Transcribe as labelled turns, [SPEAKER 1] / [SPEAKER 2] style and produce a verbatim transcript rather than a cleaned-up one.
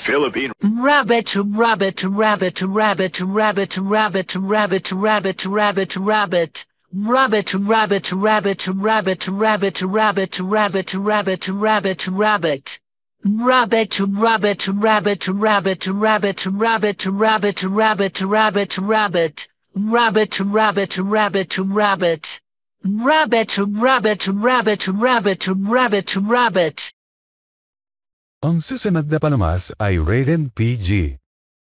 [SPEAKER 1] Philippine.
[SPEAKER 2] Rabbit, rabbit, rabbit, rabbit, rabbit, rabbit, rabbit, rabbit, rabbit, rabbit. Rabbit, rabbit, rabbit, rabbit, rabbit, rabbit, rabbit, rabbit, rabbit, rabbit. Rabbit, rabbit, rabbit, rabbit, rabbit, rabbit, rabbit, rabbit, rabbit, rabbit. Rabbit, rabbit, rabbit, rabbit. Rabbit, rabbit, rabbit, rabbit, rabbit, rabbit.
[SPEAKER 3] Ang susunod na palabas ay rated P G.